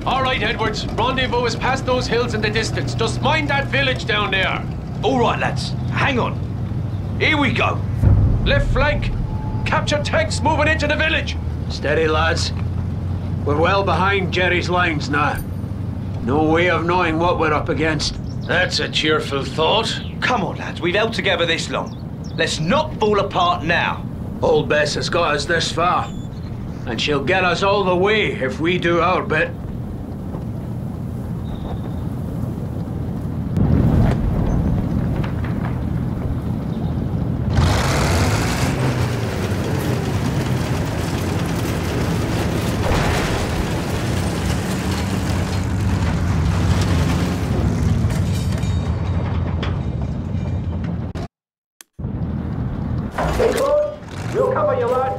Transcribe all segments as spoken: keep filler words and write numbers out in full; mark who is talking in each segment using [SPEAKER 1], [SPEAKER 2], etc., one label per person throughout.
[SPEAKER 1] All right, Edwards. Rendezvous is past those hills in the distance. Just mind that village down there.
[SPEAKER 2] All right, lads. Hang on. Here we go.
[SPEAKER 1] Left flank. Capture tanks moving into the village.
[SPEAKER 3] Steady, lads. We're well behind Jerry's lines now. No way of knowing what we're up against.
[SPEAKER 2] That's a cheerful thought. Come on, lads. We've held together this long. Let's not fall apart now.
[SPEAKER 3] Old Bess has got us this far. And she'll get us all the way if we do our bit.
[SPEAKER 4] We'll cover you, lad.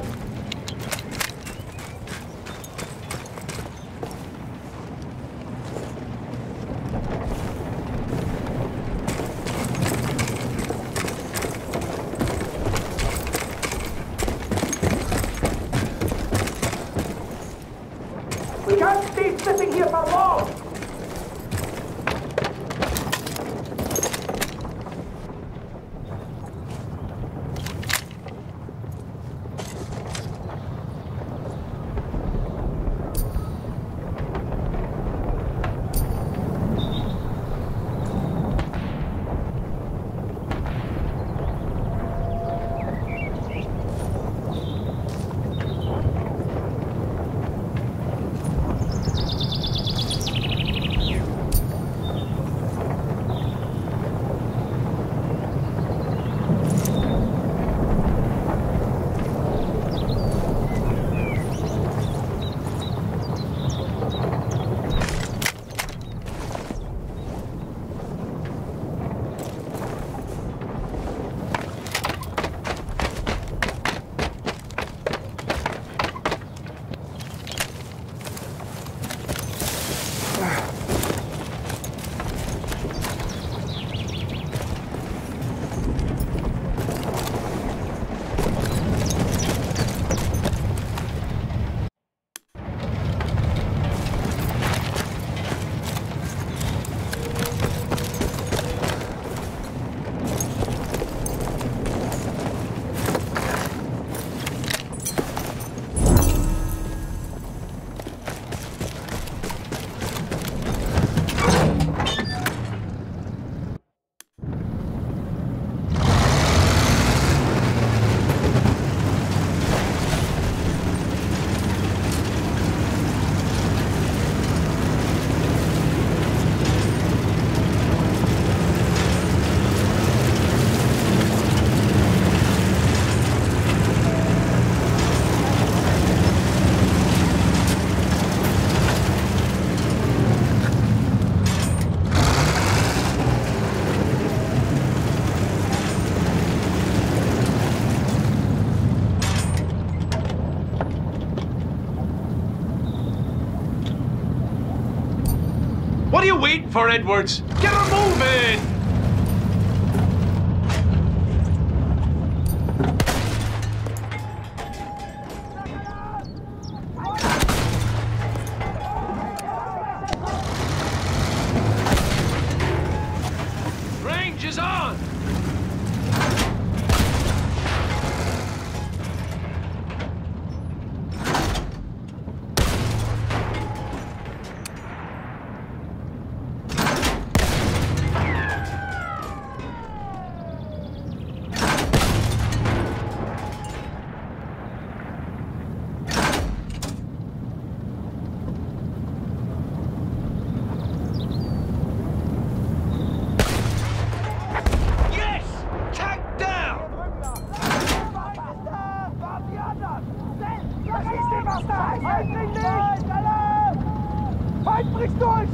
[SPEAKER 4] We can't stay sitting here for long.
[SPEAKER 1] What are you waiting for, Edwards? Get her moving! Range is on!
[SPEAKER 4] Feind bricht durch!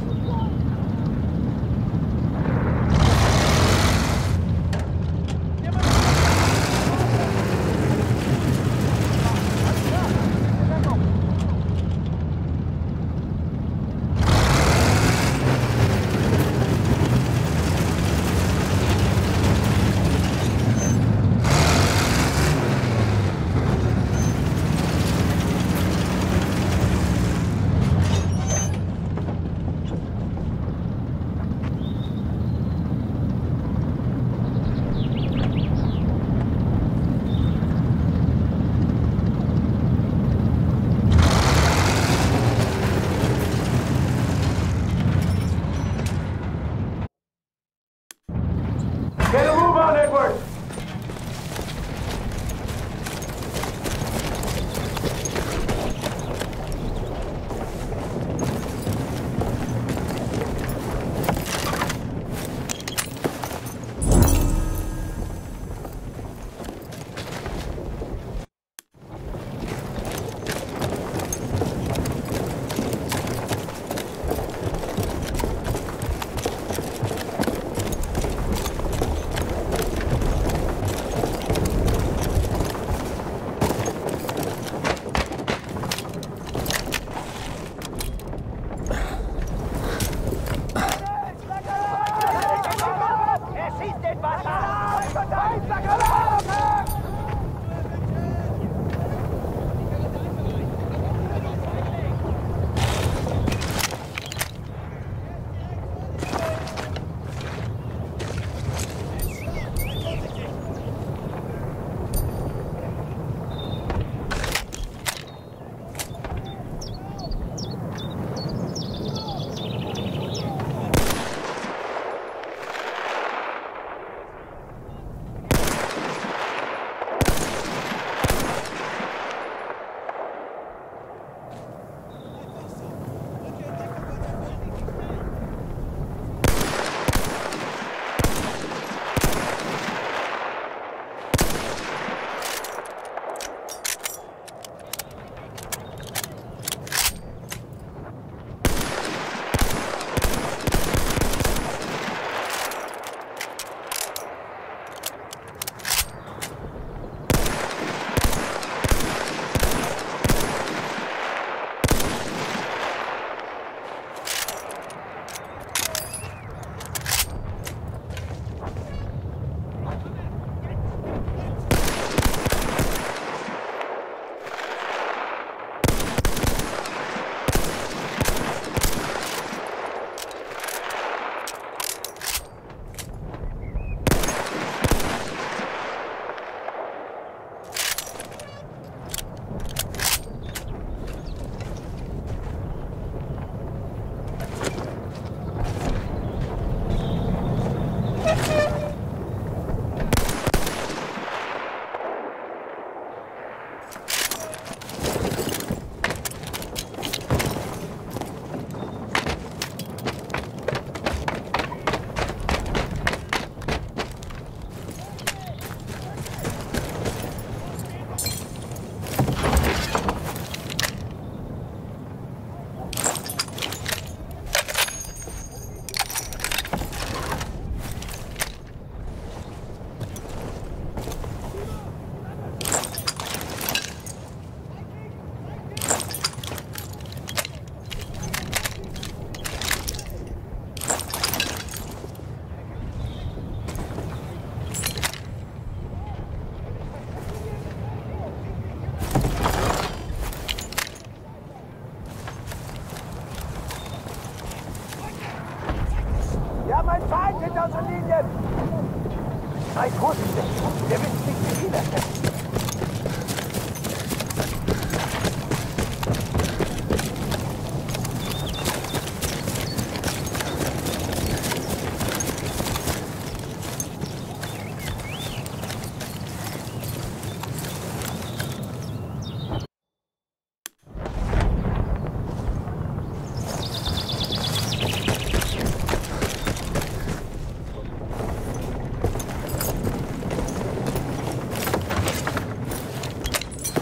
[SPEAKER 4] ein Feind hinter unseren Linien! Seid vorsichtig! Wir wissen nicht, wie viele es sind.